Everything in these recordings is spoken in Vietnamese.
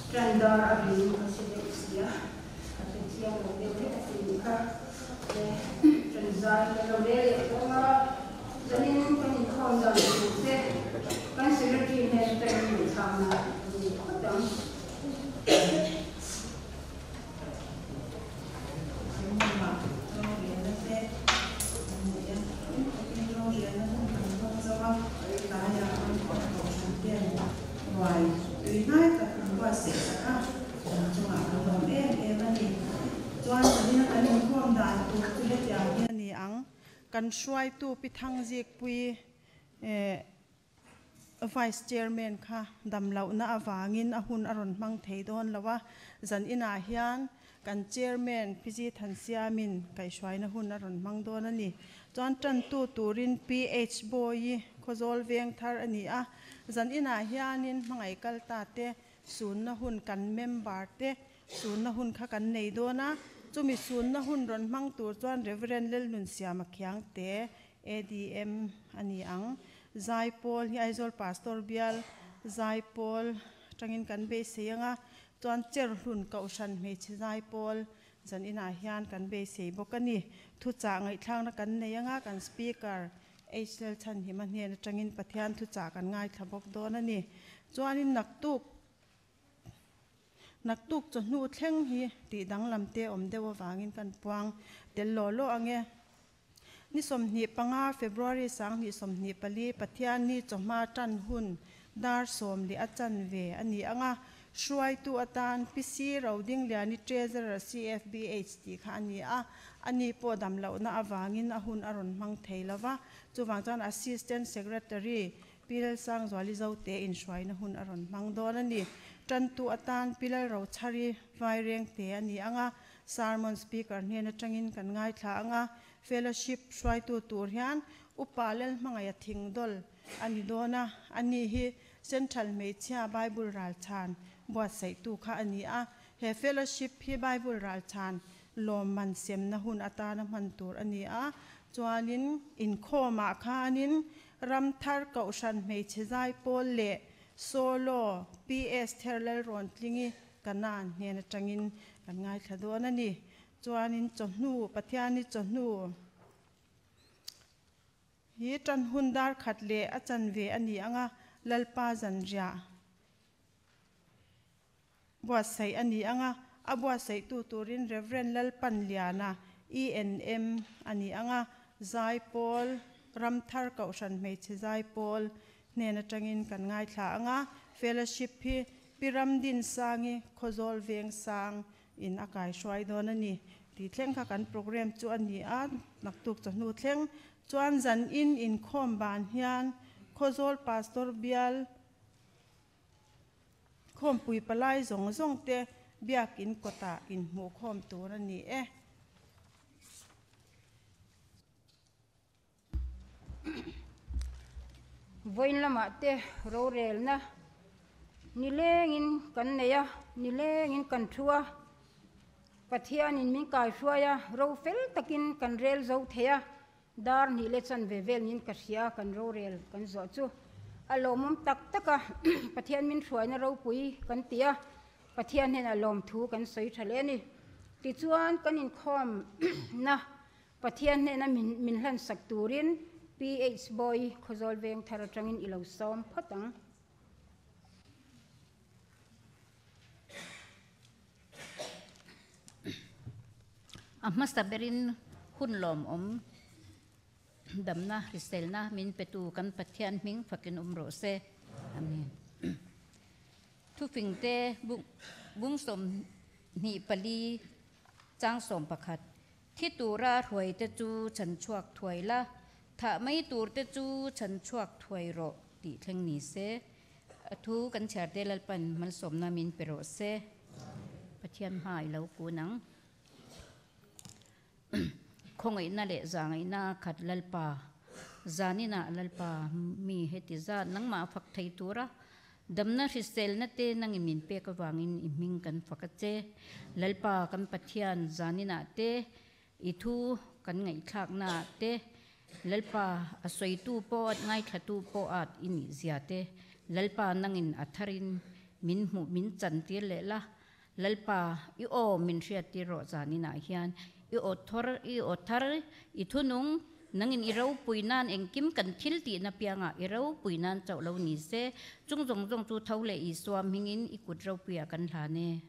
Trandar abin Australia Australia model Afrika Tranzai model Roma Zanin kan ikon dan se kan secretary ne training sama ni kodam kan shuai tu pithang zik pui vice chairman kha damlo na awangin ahun aron mang theidon lawa zan ina hian kan chairman piji thansiamin kai shuai na hun aron mang don ani chuan tan tu turin ph boy khozol veng thar ani a zan ina hianin mangai kalta te sun na hun kan member te sun na hun kha kan nei dona chumi sun na hun ron mang tur chuan reverend lel nun siama khyang te adm ani ang zaipol hi aizol pastor bial zaipol tangin kan be seyanga chuan cher hlun kaushan me chi zaipol zan ina hian kan be sei bokani thu cha ngai thlang na kan neyanga kan speaker hl chan hi man he tangin pathian thu cha kan ngai thabok don ani chuanin naktuk chonu thleng hi ti dang lamte omdewa wangin kan puang tel lo ange ni somni panga february sang ni somni pali pathian ni choma tan hun dar som li achan ve ani anga shuai tu atan pc routing liani treasurer cfbh ti kha ani a ani po damlo na awangin ahun aron mang theilawa chuwang chan assistant secretary pilal sang zwali zote in shuai na hun aron mang don ani tan tu atan pilal ro chari vai reng te ani anga sermon speaker ne na tangin kan ngai thla anga fellowship shuai tu tur hian upalel mangaya thingdol ani dona ani hi central mechia bible ral chan bwa sei tu kha ani a he fellowship hi bible ral chan lom man sem na hun atana man tur ani a chuanin in khoma khanin ramthar kaushan meche zai pol le solo ps therlel ron tlingi kanan ne na tangin kan ngai thadon ani chuanin chonu pathiani chonu hi tan hundar khatle achan ve ani anga lalpa zanria bwa sei ani anga abwa sei tu turin reverend lalpan liana enm ani anga zaipol ramthar kaushan meche zaipol nena tangin kan ngai thla anga fellowship hi piramdin sangi khozol veng sang in akai shwai don ani ti thleng kha kan program chu ani a naktuk chanu thleng chuan zan in khom ban hian khozol pastor bial khom pui palai zong te biak in kota in mu khom tur ani voin lama te ro rel na nilengin kan neya nilengin kan thua pathian in min kai hruaya ro fel takin kan rel zo theya dar ni le chan ve vel nin ka hria kan ro rel kan zo chu alomum tak taka pathian min hruai na ro pui kan tia pathian hen alom thu kan soi thale ni ti chuan kan in khom na pathian hen na min hlan sak turin ph boy khozol veng thar tangin ilo som phatang Amasta berin hun lom damna ristelna min petu kan pathian ming fakin umro se amen thu fingte bung som ni pali chang som pakhat thi tura thoi te chu chan chuak thoi la tha mai tur te chu chan chuak thoi ro ti thleng ni se thu kan chhar te lalpan man som na min pero se pathian hai lo ku nang khongai na le zangai na khat lalpa zanina lalpa mi heti za nangma phak thei tura damna ristel na te nang imin pe ka wangin iming kan phakache lalpa kan pathian zanina te ithu kan ngai thak na te lalpa asoi tu po at ngai thatu po at ini ziate lalpa nangin atharin min mu min chan tir le la lalpa I o min ria ti ro zani na hian I o thar I thunung nangin I ro puinan engkim kan thil ti na pianga I ro puinan chaw lo ni se chung jong jong chu thole I swam hingin I kut ro pia kan hla ne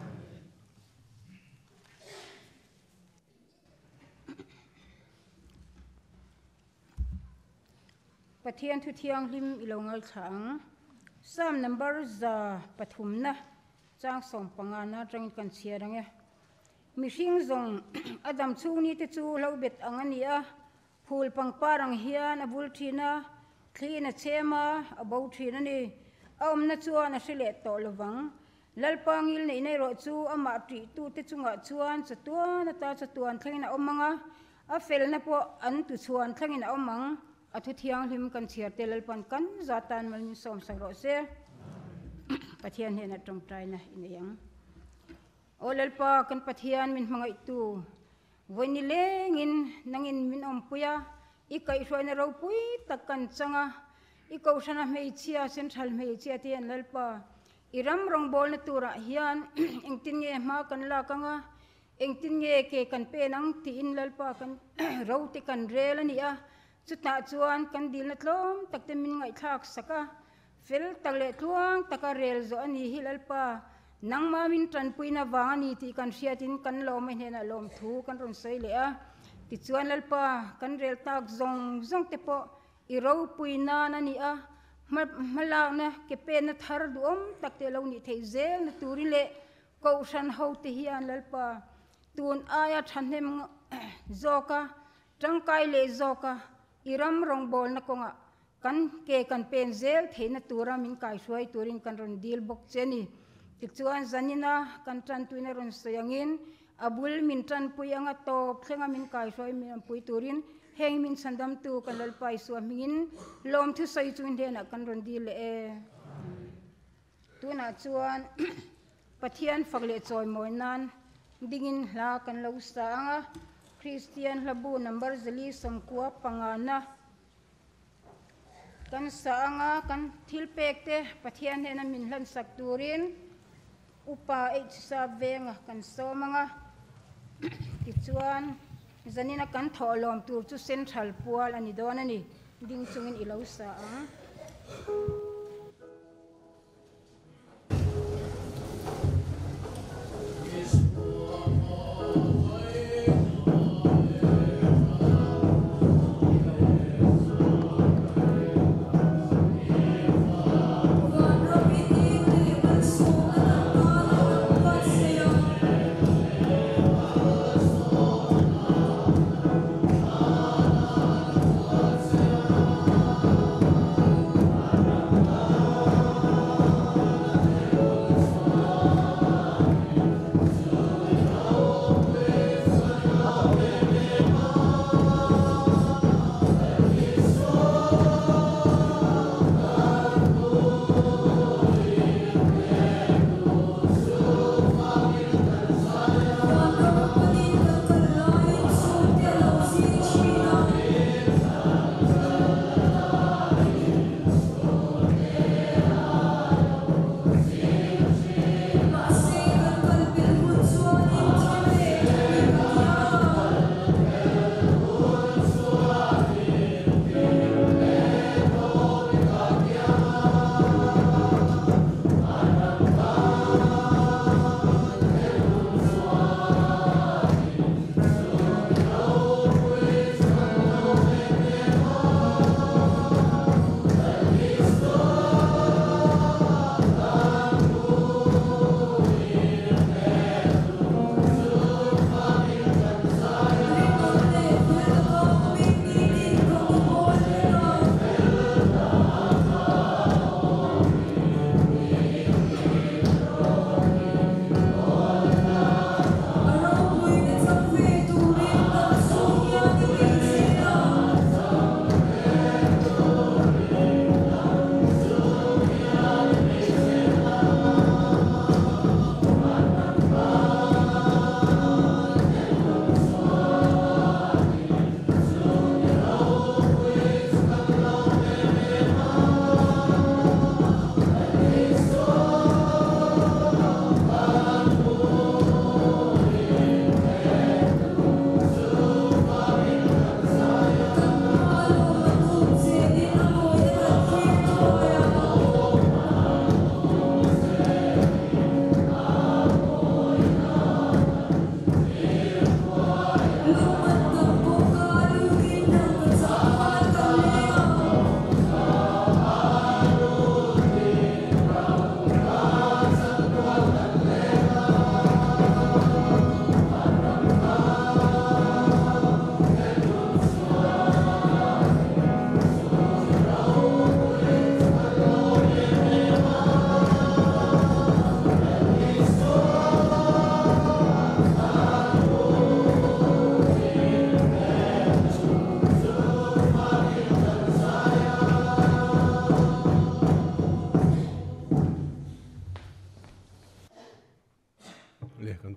Pathian thu thiang lim ilongal thang Psalm number za pathumna chang som pangana tang kan chiarange mihring zong adam chung ni te chu lo bet angania phul pangparang hian abul thina clean a chema abo thina ni na chuan a sile to lowang lalpangil nei nei ro chu ama ti tu te chunga chuan chatuan thlengina omanga a felna po an tu chuan thlengina omang athu thiang hlim kan chiar te lalpan kan zatan mal ni som sang ro se pathian hena tong trai na ineyang olalpa kan pathian min mangai tu voini lengin nangin min ompuya ikai hroina ro pui takkan changa ikau sana mei chia central mei chia tian lalpa iram rong bol na tura hian engtin nge ma kan la kanga engtin nge ke kan pe nang ti in lalpa kan ro ti kan rel ania chuta chuan kan dil na tlom takte min ngai thak saka fel takle thuang taka rel zo ani hilalpa nangma min tran puina wangani ti kan hriatin kan lom hena lom thu kan ron sei le a ti chuan lalpa kan rel tak zong te po I ro puina na ni a malak na ke pe na thar duom takte lo ni thei zel na turi le ko san ho te hian lalpa tun aya thanem zoka tangkai le zoka iram rong bol na konga kan ke kan pen zel theina tura min kai suai turin kan ron dil bok cheni tikchuan zanina kan tran tuina ron soyangin abul min tran puyanga to thlenga min kai suai min pui turin heng min sandam tu kan lalpai suamin lom thu sai chuin dena kan ron dil e tuna chuan pathian fagle choi moinan dingin hla kan lo sanga Christian labu number zali sangkua pangana kan saanga kan thilpekte pathian hena min hlan sak turin upa sa venga kan somanga tichuan zanina kan tholom tur chu central pual ani donani ding chungin ilo sa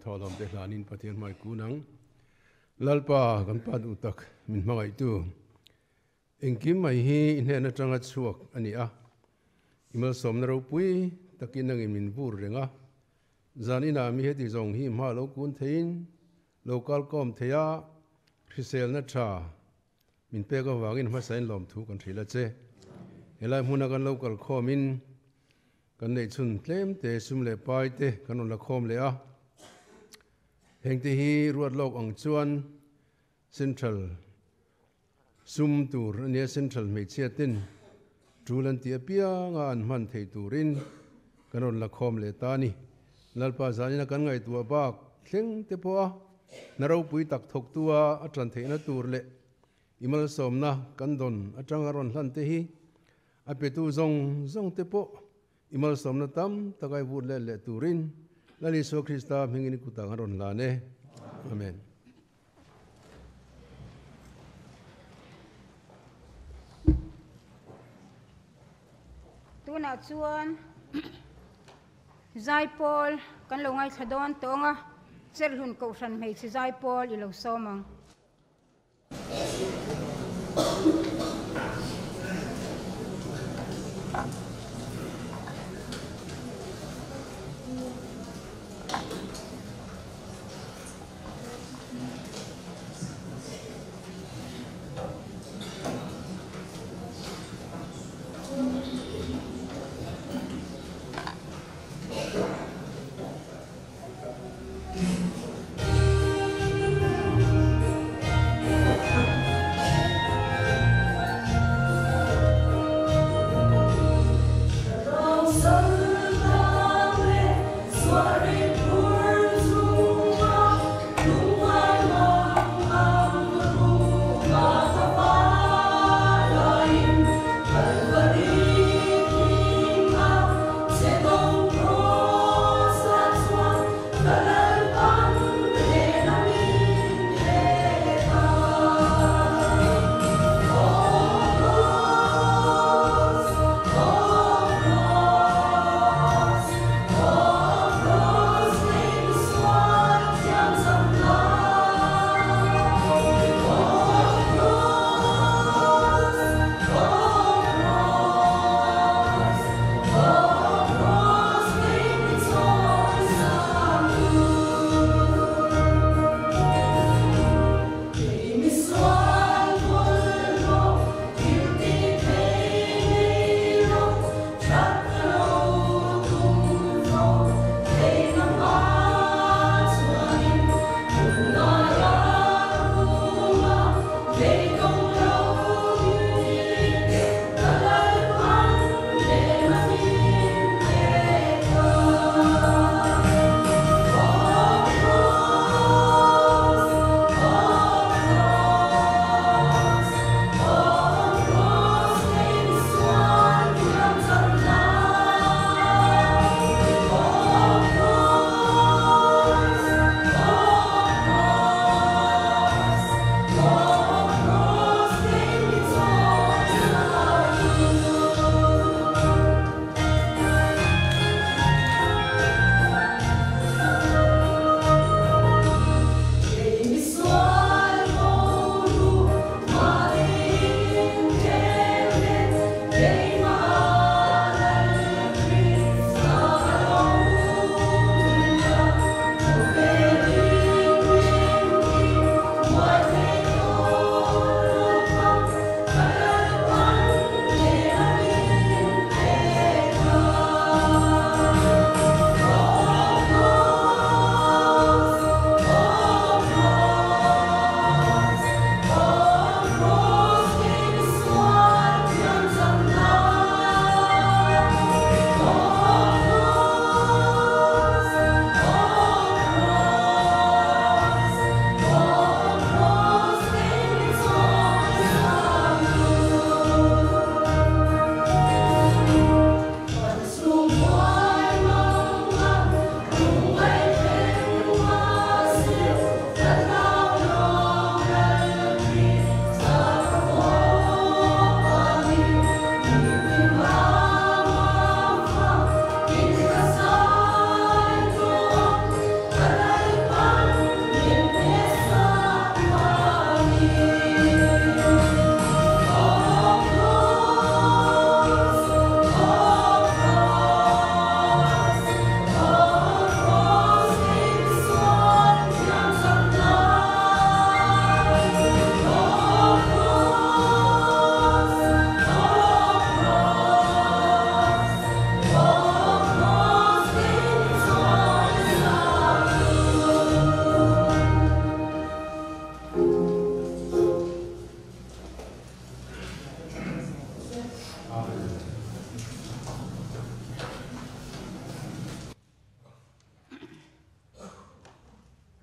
tholam te hlanin pathian mai kunang lalpa kan pat utak min mangai tu engkim mai hi inhena tanga chuak ani a imal somna ro pui takin nang min bur renga zanina mi heti zong hi ma lo kun thein local com theya krisel na tha min pe ga wangin ma sain lom thu kan thila che elai huna kan local khomin kan nei chun tlem te sum le pai te kan on la khom le a heng te hi ruat lok ang chuan central sum tur ania central me chia tin tulan tia pia nga an man thei turin kan on la khom le ta ni lalpa zanina kan ngai tua bak thleng te po naro pui tak thok tua atran theina tur le imal somna kan don atanga ron hlan te hi apetu zong te po imal somna tam takai vut le turin lali so krista hingini kutang ron la ne amen tuna chuan zai pol kan lo ngai thadon tonga cher hun ko san mei chi zai pol i lo somang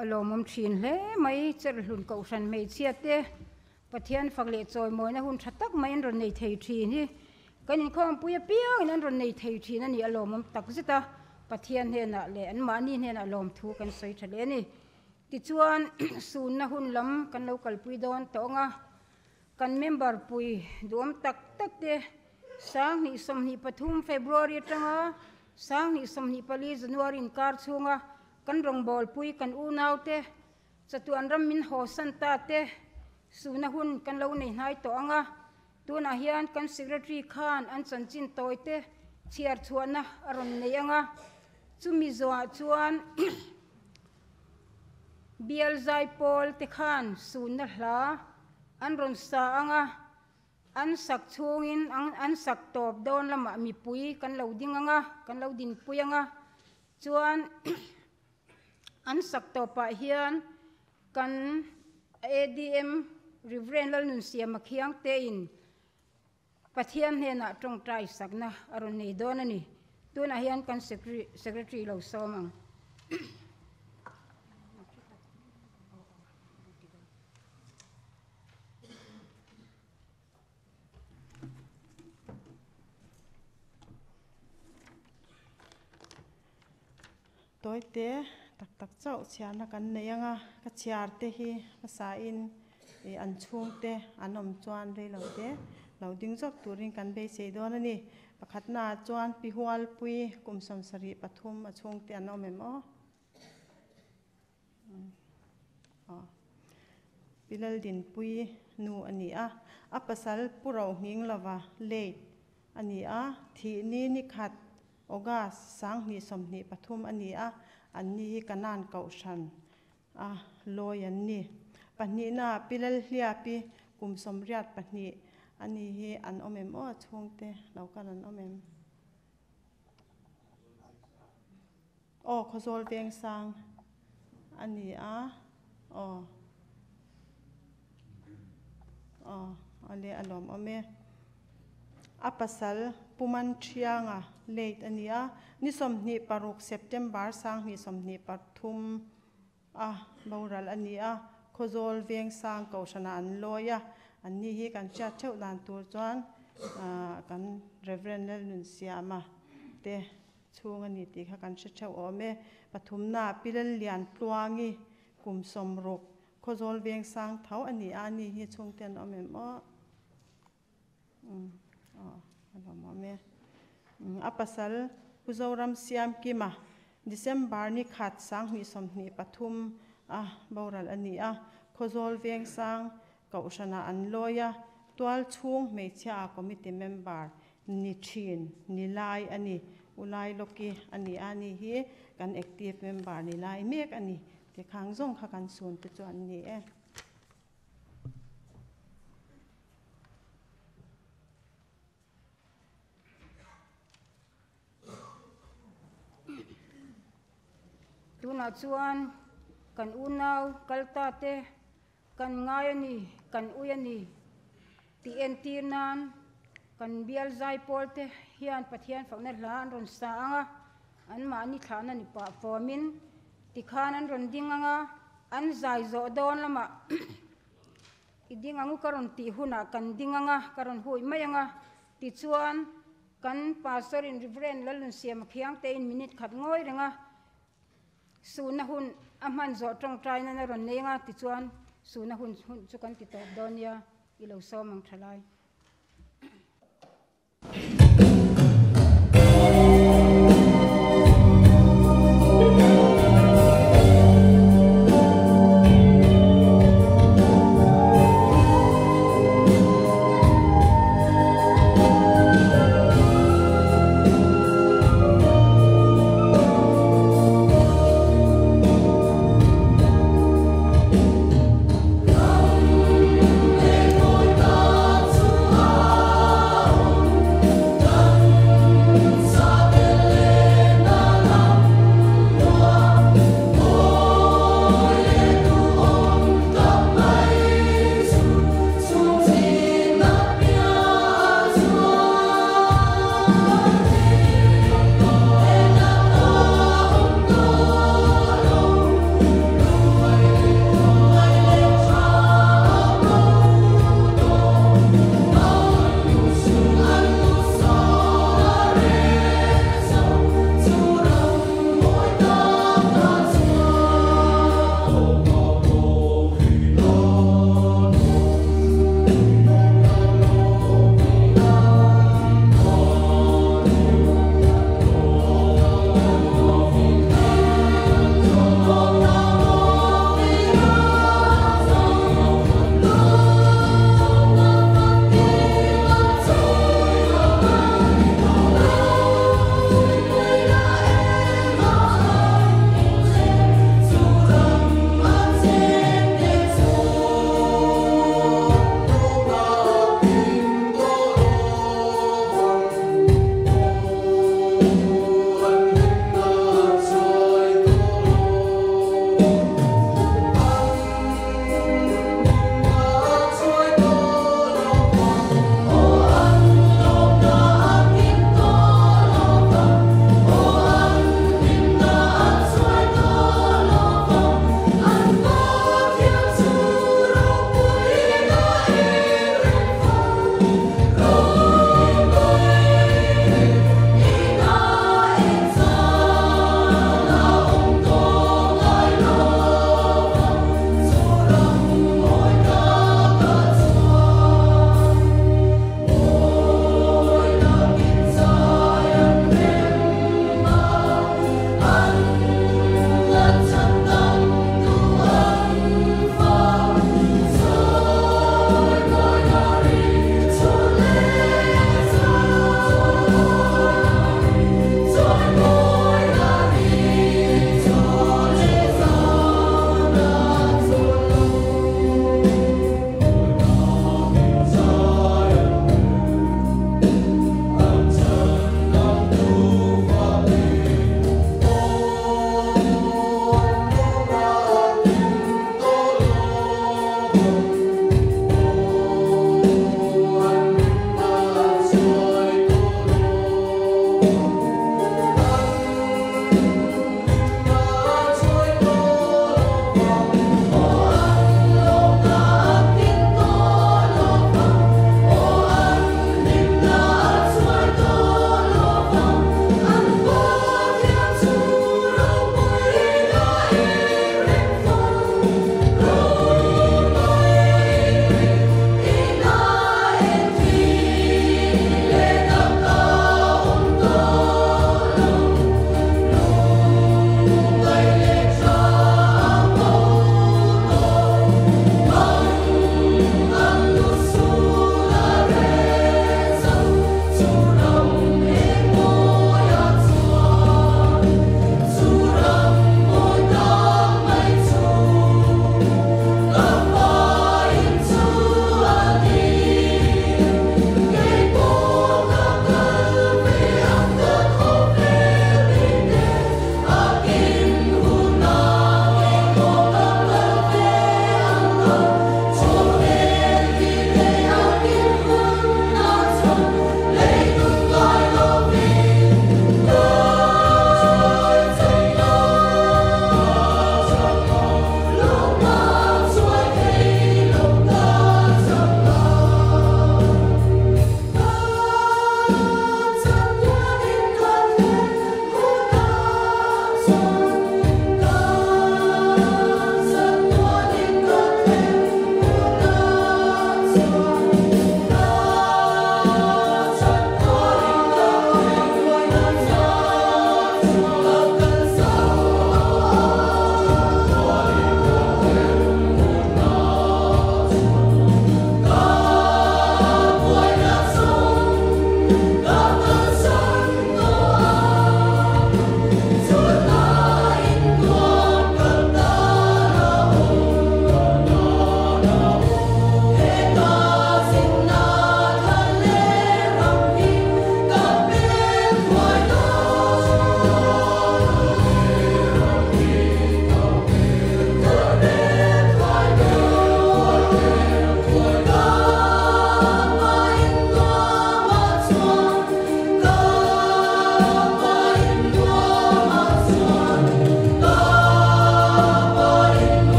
alomom thin hle mai cher hlun ko san mei chiate pathian fakle choi moina hun thatak mai ron nei thei thi ni kanin khom puya piang in ron nei thei thi na ni alomom tak zita pathian he na le an mani he na lom thu kan soi thale ni ti chuan sun na hun lam kan local pui don tonga kan member pui dom tak tak te sang ni som ni pathum February tanga sang ni som ni pali January in kar chunga kan rong bol pui kan u nau te chatuan ram min ho san ta te suna hun kan lo nei nai to anga tuna hian kan secretary khan an chan chin toy te chiar chuana aron nei anga chumi zoa chuan bial zai pol te khan suna hla an ron sa anga an sak chungin an sak top don lama mi pui kan lo ding anga kan lo din pui anga chuan an sak topa hian kan ADM Reverend Lal Nun Siam Makhiang te in pathian he na tong trai sakna aron nei don ani tuna hian kan secretary lo somang toy te tak chau chiana kan nei anga ka chiar te hi sa in e an chung te anom chuan re lo te lo ding jok turin kan be sei don ani pakhat na chuan pi hual pui kumsom sari pathum achung te anom emo pilal din pui nu ani a pasal puro hing lawa le ani thi ni ni khat August sang ni som ni pathum ani an ni kanan kau shan loy an ni pani na pilal hlia pi kum som riat pani ani hi an omem o chungte lokan an omem khozol beng sang ani ale alom ome apasal puman thianga late ania ni somni paruk September sang ni somni pathum boral ania khozol veng sang kaushana an loya anni hi kan cha theu dan tur chuan kan Reverend Lal Nun Siama te chung ani ti kha kan theu ome pathumna pilal lian tluangi kumsom ruk khozol veng sang thau ani hi chungten omem alomame apasal puzoram siam kima December ni khat sang ni somni pathum boral ani khozol veng sang kaushana an loya twal chung meichha committee member ni thin ni lai ani ulai loki ani hi kan active member ni lai mek ani te khang zong kha kan sun te chuan ni tuna chuan kan unau kalta te kan ngayani kan uyani TNT nan kan bial zai pol te hian pathian fakna hla an ron sa anga an ma ni thana ni pa formin ti khan an ron ding anga an zai zo don lama iding angu karon ti huna kan ding anga karon hui mai anga ti chuan kan pastor in Reverend Lal Nun Siam Makhiang te in minute khat ngoi renga suna hun amhan zo tong trai na ron nenga ti chuan suna hun chu kan ti top donia ilo somang thalai Hãy subscribe cho kênh Ghiền Mì Gõ để không bỏ lỡ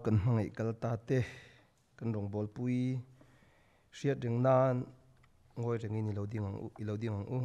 kan hmangai kalta te kan rong bol pui hriat reng nan ngoi rengin ilo ding ang u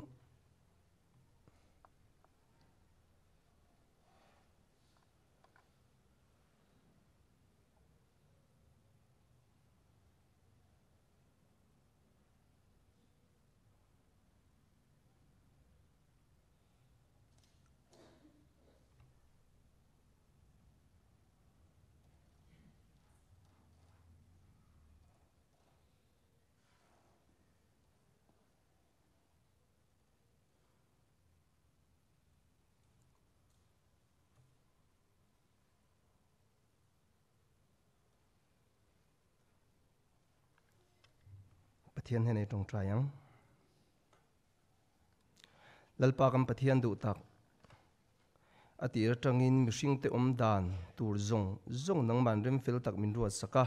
pathian hene tong trayang lalpa kam pathian du tak atir tangin mihring te dan tur zong nang man rem fel tak min ruat saka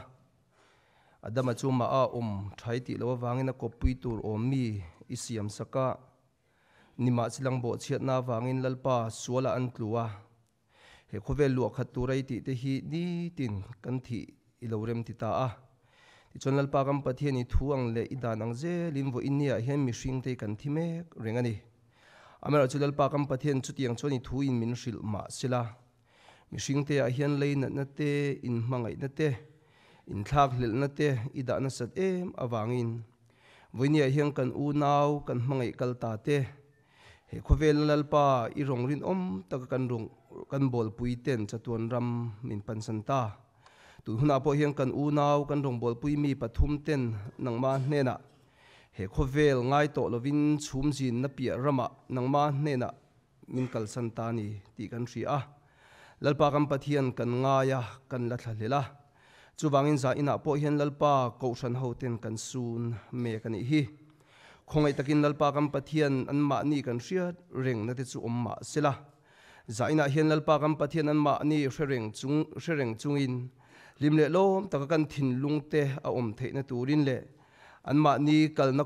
adama chu ma a thai ti lo wangin a kopui tur mi isiam saka nima chilang bo chiat na wangin lalpa suala an tlua he khovel lu khat turai ti te hi ni tin kan thi ilo rem ti ta a ti chon lalpa kam pathian i thuang le idanang je limvo inia hian mihring te kan thi mek rengani amara chu lalpa kam pathian chu tiang choni thu in min hril ma sila mihring te a hian lein na te in hmangai na te in thlak hlel na te ida na sat em awangin voinia hian kan u nau kan hmangai kalta te he khovel lalpa i rong rin tak kan bol pui ten chatuan ram min pansanta tu huna po hian kan u nau kan rong bol pui mi pathum ten nangma hnena he khovel ngai to lovin chhum jin na pia rama nangma hnena min kal santa ni ti kan ri a lalpa kam pathian kan ngaya kan la thlela chuwangin za ina po hian lalpa ko ran hoten kan sun me kan hi khongai takin lalpa kam pathian an ma ni kan hriat reng na te chu ma sela za ina hian lalpa kam pathian an ma ni hrengreng chungin limle lom taka kan thin lungte a theina turin le an ma ni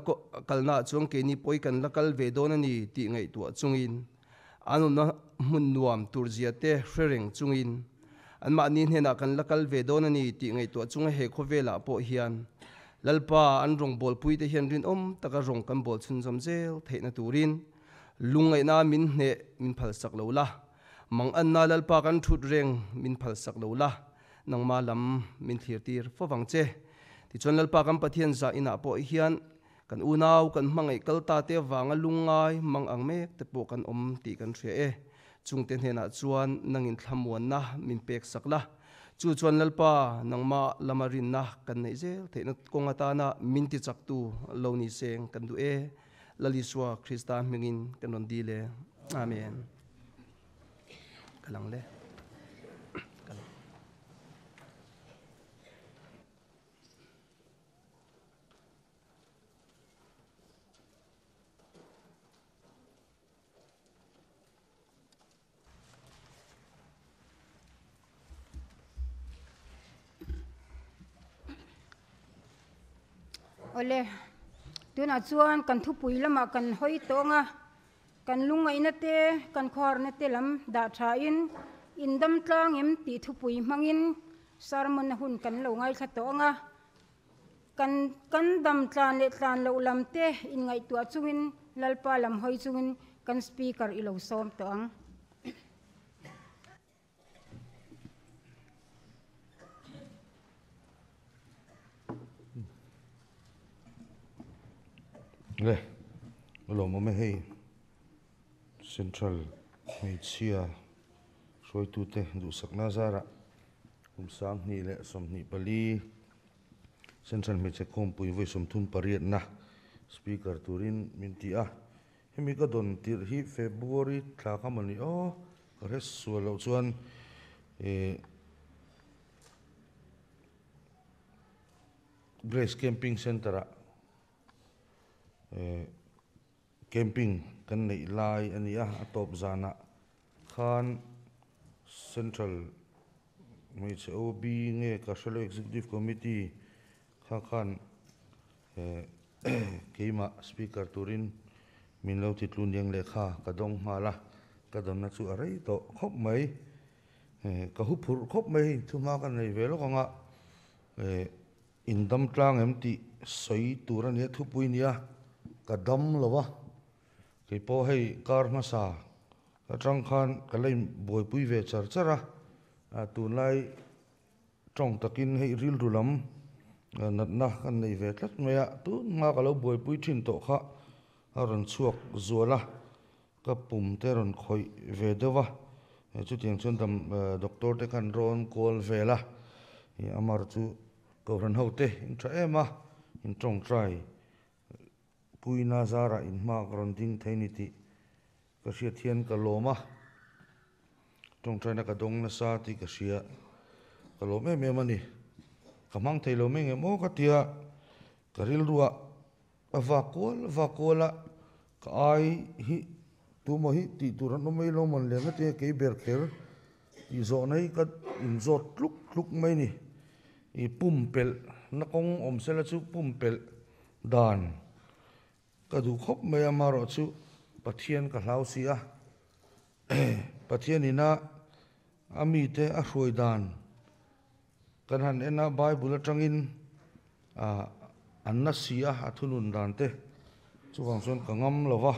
kalna chuang ke ni poi kan lakal ve don ani ti ngai tu chungin anu na mun nuam turzia te hrengreng chungin an ma ni hena kan lakal ve don ani ti ngai tu chung he khovela po hian lalpa an rong bol pui te hian rin taka rong kan bol chun jom zel theina turin lungai na min hne min phal sak lo la mang an na lalpa kan thut reng min phal sak lo la nangma lam min thlir tir fowang che ti chon lalpa kam pathian za ina po hian kan unau kan hmangai kalta te wanga lungai mang ang mek te po kan ti kan thria e chungten hena chuan nangin thlamuan na min pek sakla chu chuan lalpa nangma lamarin na kan nei zel theina kongata na min ti chak tu lo ni seng kan du e laliswa krista mingin kan ron dile amen kalang le ole tuna chuan kan thu pui lama kan hoi tonga kan lungai na te kan khor na te lam da tha in dam tlang em ti thu pui mangin sarmon na hun kan lo ngai tha tonga kan dam tlan le tlan lo lam te in ngai tua chungin lalpa lam hoi chungin kan speaker i lo som tong le lo mo me hei central media roi tu te du sakna zara sang ni le som ni pali central media kom pui voi som thun pariat na speaker turin minti a hemi ka don tir hi february thla ka mani o res sualo chuan Grace Camping Center camping kan nei lai ania atop zana khan central media OB nge Kasalo Executive Committee khan keima speaker turin minlo titlun yang lekha kadong mala kadon na chu arai to khop mai ka hu phur khop mai thu ma kan nei ve lo ka nga in dam tlang em ti soi turan he thu pui nia ka dam lova ke po hei kar ma sa ka tang khan ka lai boi pui ve char chara tu lai trong takin hei ril rulam nat na kan nei ve tlat maya tu nga ka lo boi pui thin to kha aron chuak zuala ka pum te ron khoi ve dewa chu tiang chun dam doctor te kan ron kol vela amar chu ko ran ho te in tra ema in trong trai pui na zara in ma ron ding thaini ti ka sia thian ka loma trong trai na ka dong na sa ti ka sia ka lo me me mani ka mang thei lo me nge mo ka tia ka ril ruwa vakola ka ai hi tu mo hi ti turan no mai lo man le nga te ke ber kher i zo nei ka in zo tluk mai ni i pumpel na kong om sela chu pumpel dan ka du khop mai amaro chu pathian ka hlau sia pathian ina ami te a hroi dan kan han ena bible atangin anna sia athunun dan te chu wang son ka ngam lova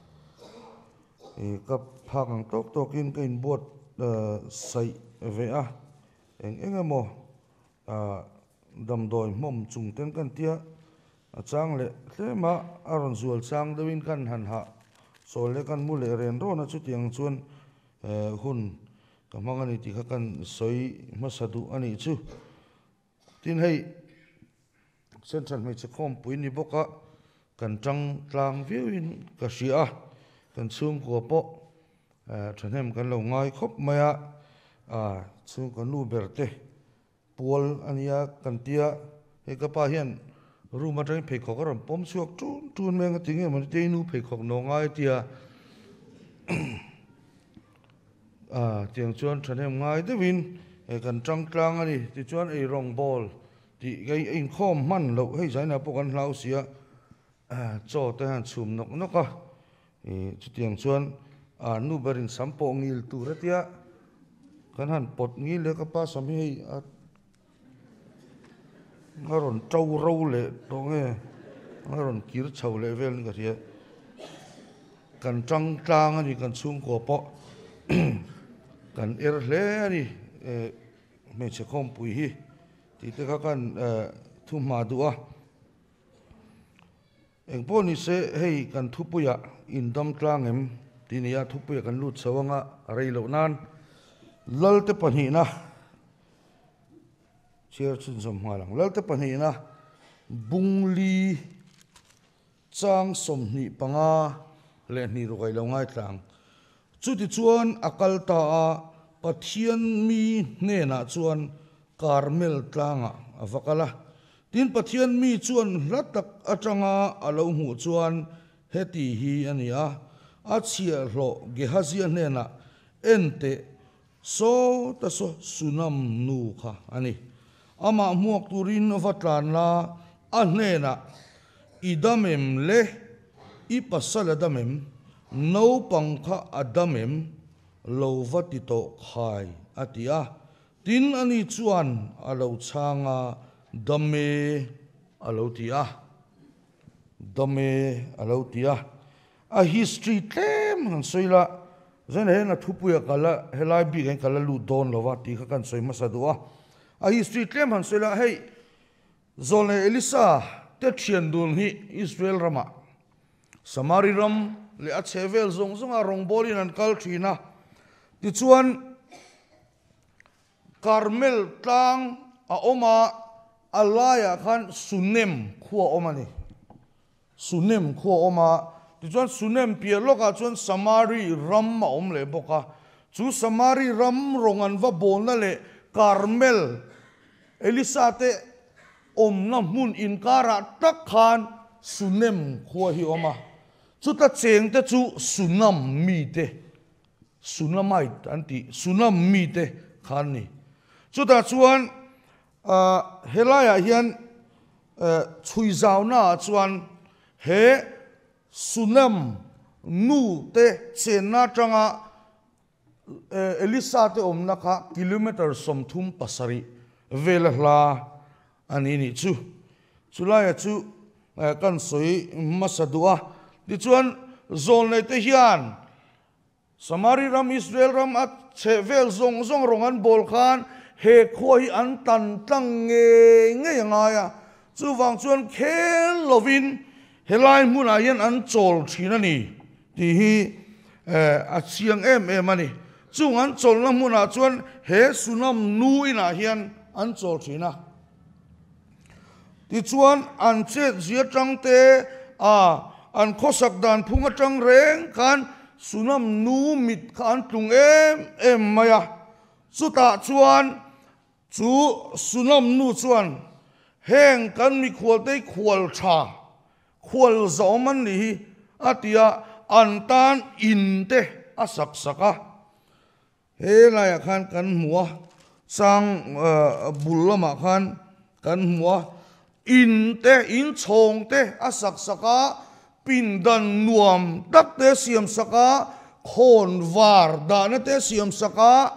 ka phang tokin ka in bot sai ve a engemo dam doi mom chung ten kan tia chang le tlema aron zual chang dewin kan han ha sol le kan mu le ren ro na chu tiang chuan hun ka mangani ti kha kan soi masadu ani chu tin hei central mai chakhom puini boka kan tang tlang viewin ka sia kan chung ko po thanem kan lo ngai khop maya chu kan nu berte pol ania kan tia he ka pa hian ruma tang phei khok ram pom chuak tun meng tinge man te nu phei khok no ngai tia tiang chuan thanem ngai dewin kan tang tlang ani ti chuan ei rong bol ti gai in khom man lo hei zaina po kan hlau sia cho te han chum nok ka chu tiang chuan nu berin sampo ngil tu ratia kan han pot ngil le ka pa sam hei ngaron trâu râu le to nge ngaron kir chau le vel ka ria kan tang tlang ani kan chung ko po kan hle ani me che khom pui hi ti te ka kan thu ma duwa eng po ni se hei kan thu puya in dam tlang em ti nia thu puya kan lut sawanga rei lo nan lal te pani na chiar chun som halang lal te pani na bungli chang som ni panga le ni ro kai lo ngai tlang chu ti chuan akal ta pathian mi ne na chuan karmel tlanga avakala tin pathian mi chuan latak atanga alo hu chuan heti hi ania achia hlo gehazia ne na ente so ta so sunam nu kha ani ama muak turin vatlan la anena idamem le ipasal adamem no pangkha adamem lovati to khai atia tin ani chuan alo changa dame alo tia a history tlem han soila zen he na thupuya kala helai bi gen kala lu don lova ti kha kan soi masadua a history tlem han soila hei zole elisa te thian dun hi Israel rama samari ram le a chevel zong zonga rong bolin an kal thina ti chuan Karmel tang a oma alaya khan sunem khuwa omani sunem khuwa oma ti chuan sunem pia loka chuan samari ram ma om le boka chu samari ram rongan va bol na le Karmel elisate om na mun inkara tak khan sunem khuwa hi oma chu ta cheng te chu sunam mi te sunamite anti sunam mi te khan ni chu ta chuan helaya hian chui zau na chuan he sunam nu te chen na tanga Elisa te om na kha kilometer som thum pasari vela hla ani ni chu chulaya chu kan soi masadua ti chuan zon nei te hian Samari ram Israel ram at chevel zong zong rongan bol khan he khoi an tan tang nge nga ya chu wang chuan khen lovin helai muna yan an chol thina ni ti hi a chiang em ani chung an chol na muna chuan he sunam nu ina hian an chol thina ti chuan an che zia tang te an khosak dan phunga tang reng khan sunam nu mit khan tlung em maya chu ta chuan chu sunam nu chuan heng kan mi khwal te khwal tha khwal zoman ni atia an tan in te asak saka he la ya khan kan muwa sang bullama khan kan muwa in te in chong te asak saka pindan nuam tak te siam saka khon var dana te siam saka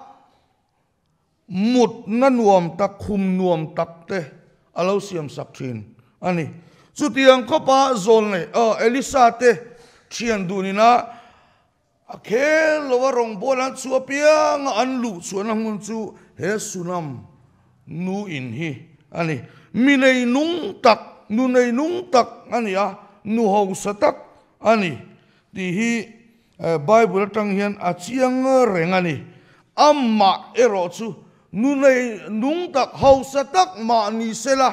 mut na nuam tak khum nuam tak te alo siam sak thin ani chu tiang ko pa zol ne Elisa te thian dunina a khel lo rong bolan chu piang an lu chuan ngun chu he sunam nu in hi ani minei nung tak nu nei nung tak ani a nu ho satak ani ti hi Bible tang hian a chiang rengani amma ero chu nu nei nung tak ho satak ma ni sela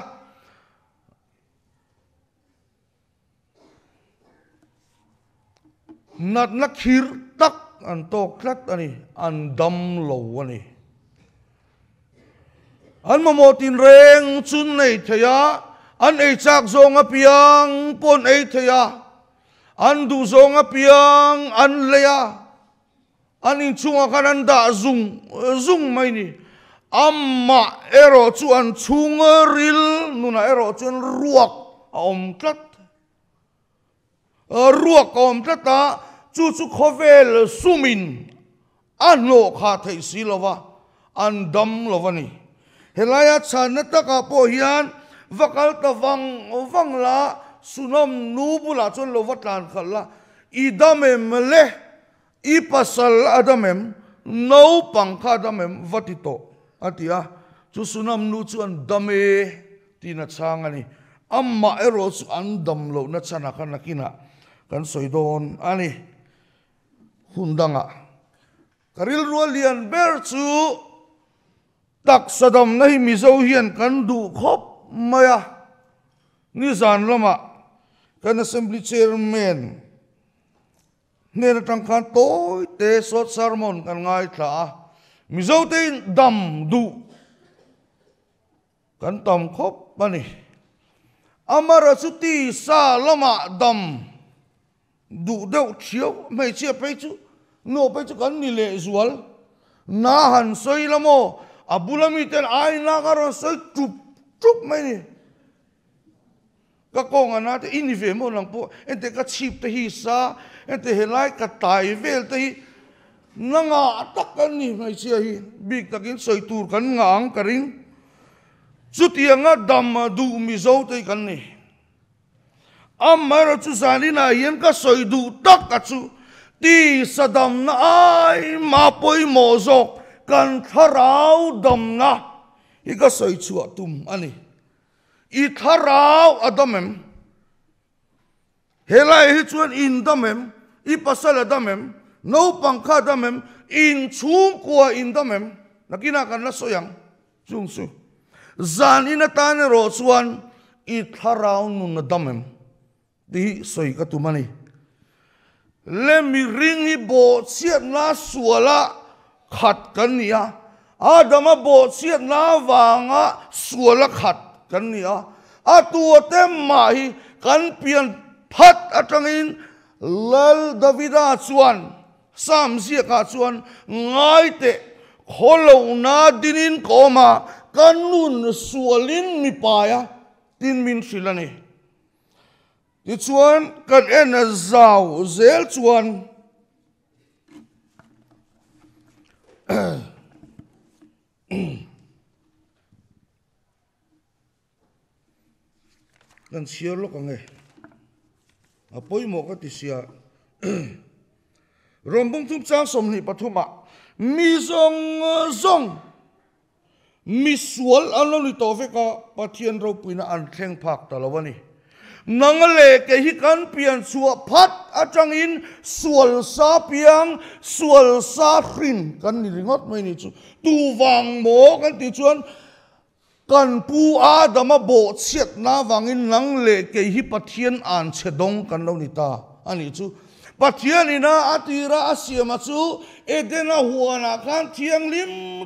nat na khir tak an tok tlat ani an dam lo ani an mamotin reng chun nei thaya an ei chak zonga piang pon ei thaya an du zonga piang an leya an in chunga kan an da zung mai ni amma ero chu an chunga ril nuna ero chuan ruak om tlat ruak om tlata chu khovel sumin an lo kha thei silova an dam lovani helaya chana taka po hian vakal ta wang la sunam nu bula chon lovatan khalla idamem le ipasal adamem no pangkha adamem vatito atia chu sunam nu chuan dame tina changani amma ero chu an dam lo na chana kana kina kan soidon ani hundanga karil rualian ber chu tak sadam nahi mizo hian kan du khop maya ni zan lama kan assembly chairman ner tang khan toy te sot sermon kan ngai thla mizo te dam du kan tam khop bani amara chuti sa lama dam du deuh thiau mai chia pe chu no pe chu kan ni le zual na han soi lamo abulami ten ai na garon soi trup mai ni ka kong ana te inive mo lang po ente ka chip te hi sa ente helai ka tai vel te hi nanga tak kan ni mai chia hi big takin soi tur kan ngang karing chutianga dam du mi zo te kan ni amara chu zanina hian ka soi du tak ka chu ti sadam na ai ma poi mo zok kan tharau dam na i ka soi chu atum ani i tharau adamem helai hi chuan in damem i pasal adamem no pangkha damem in chung kwa in damem nakina kan la soyang chung su zanina tan ro chuan i tharau nun damem di soi ka tumani le mi ringi bo chiat na suala khat kan nia adama bo chiat na wanga suala khat kan nia atua te mai kan pian phat atangin lal davida chuan sam zia ka chuan ngai te kholo na dinin koma kanun sualin mi paya tin min silani ti chuan kan en zau zel chuan kan siar lo kange apoi mo ka ti sia rombong tum chang som ni pathuma mi zong mi sual alo ni to ve ka pathian ro puina an thleng phak talawani nangale ke hi kan pian chua phat atang in sual sa piang sual sa hrin kan ni ringot mai ni chu tu wang mo kan ti chuan kan pu adama bo chiat na wangin nang le ke hi pathian an chedong kan lo ni ta ani chu pathian ina atira asiama chu edena huana kan thiang lim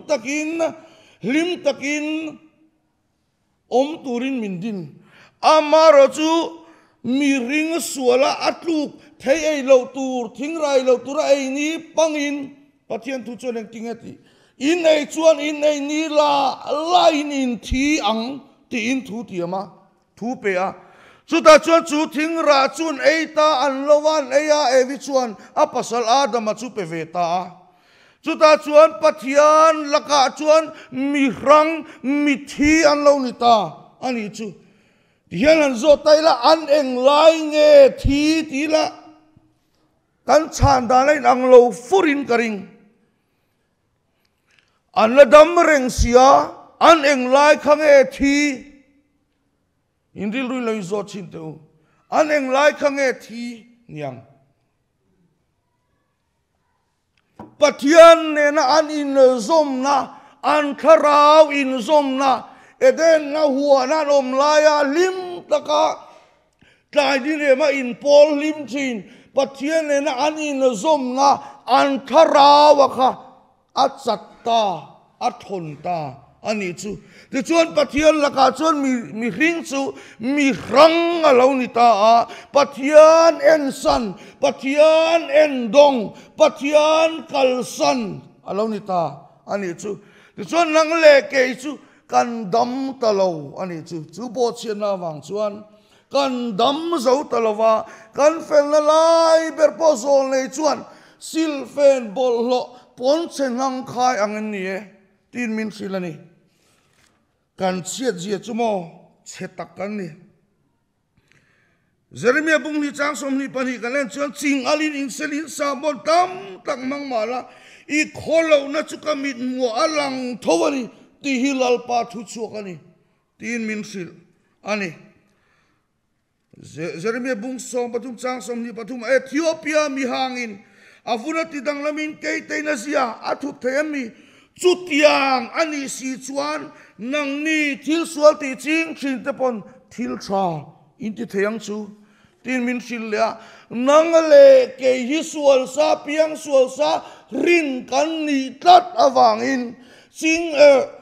takin om turin mindin amaro chu mi ring suala atluk thei ei lo tur thing rai lo tur ei ni pangin pathian tu chuan eng tingati in ei chuan in ei ni la in thi ang ti in thu ti ama thu pe a chu ta chuan chu thing ra chuan ei ta an lowan ei a evi chuan a pasal adam chu pe ve ta chu ta chuan pathian laka chuan mi rang mi thi an lo ni ta ani chu hian an zo tai la an eng lai nge thi ti la kan chan da lai ang lo furin karing an la dam reng sia an eng lai khang e thi indil rui lai zo chin teu an eng lai khang e thi niang pathian ne na an in zom na an kharau in zom na eden na huwa na nom laya lim taka tlai di ne ma in pol lim chin pathian ne na an in zom na an kharau kha achatta athonta ani chu ti chuan pathian laka chuan mi hring chu mi rang alo ni ta a pathian en san pathian en dong pathian kalsan alo ni ta ani chu ti chuan nang le ke chu kan dam talo ani chu bo chian na wang chuan kan dam zo talowa kan fel na lai ber po zol nei chuan sil fen bol lo pon chen hang khai ang ni e tin min silani kan chiat zia chumo chetak kan ni Jeremia bung ni chang som ni pani kan len chuan ching alin in selin sa bon tam tak mang mala i kholo na chu ka mit mo alang thowani ti hilal pa thu chu kani tin min sil ani Jeremia bung som patum chang som ni patum Ethiopia mi hangin avuna ti dang lamin ke te na sia athu themi chutiang ani si chuan nang ni thil sual ti ching thin te pon thil tha in ti theyang chu tin min sil ya nang le ke hi sual sa piang sual sa rin kan ni tat awangin ching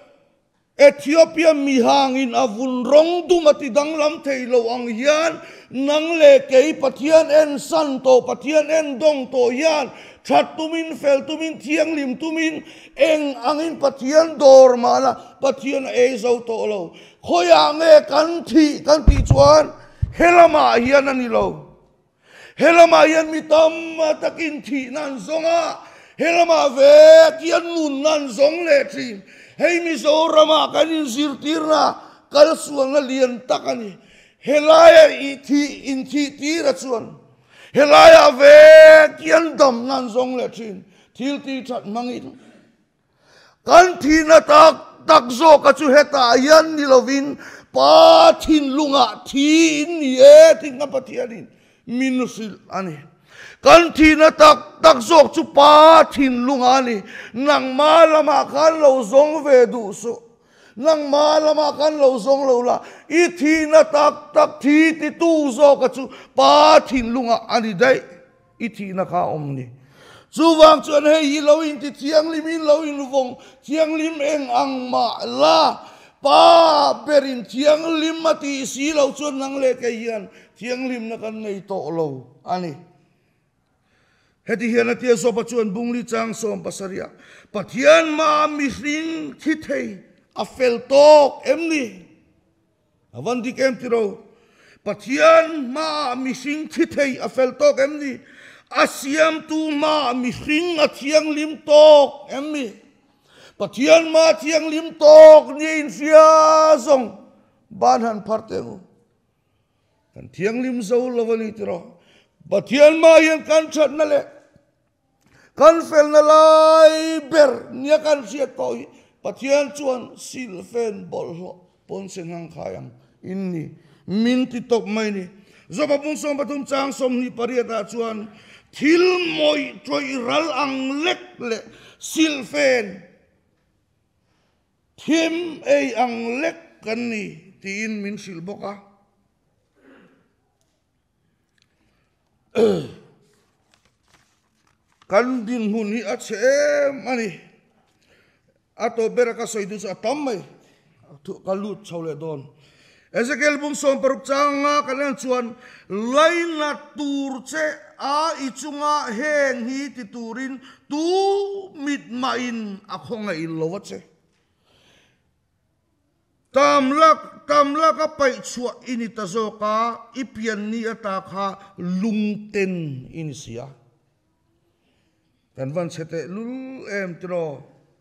Ethiopia mi hangin avun rong dumati dang lam theilo ang hian nang le ke pathian en san to pathian en dong to hian that tumin fel tumin thiang lim tumin eng angin pathian dor mala pathian e zo to lo khoya nge kan ti chuan helama hian ani lo helama hian mi tam takin thi nan zonga helama ve kian nun nan zong le thin hei mi zo rama kan in zirtirna kal suang na lian takani helaya in thi ti ra chuan helaya ve kian dam nan zong le thin thil ti that mangin kan thi na tak zo ka chu heta yan ni lovin pa thin lunga thi ni e ting ka pathianin minusil ani kan thi na tak zo chu pa thin lunga ni nang malama kan lo zong ve du so nang malama kan lo zong lo la I thi na tak thi ti tu zo ka chu pa thin lunga ani dai I thi na ka om ni chu wang chuan hei lo in ti thiang lim in lo in vong thiang lim eng ang ma la pa berin thiang lim ma ti si lo chuan nang le ke hian thiang lim na kan nei to lo ani heti hian atia so pa chuan bungli chang som pasaria pathian ma mi hring thi thei a fel tok emni avan dik em tiro pathian ma mi hring thi thei a fel tok emni asiam tu ma mi hring a thiang lim tok emni Pathian ma thiang lim tok ni in fia zong ban han parteng kan thiang lim zo lovani tiro Pathian ma yan kan chat na le kan fel na lai ber nia kan siat ko Pathian chuan sil fen bol ho pon seng hang khayang inni min ti tok mai ni zo ba bung som patum chang som ni pariata chuan thil moi troi ral ang lek le sil fen Thim ei ang lek kan ni tiin min sil boka kan din hun hi a chem ani ato beraka soidu sa tammai kalut chaule don Ezekiel bung som parup changa kanan chuan laina tur che a ichunga heng hi titurin tu mit main akhonga ilowat che Tamlak ka pai chua ini tazoka ipian ni ataka lungten ini sia. Kan van sete lul em tro.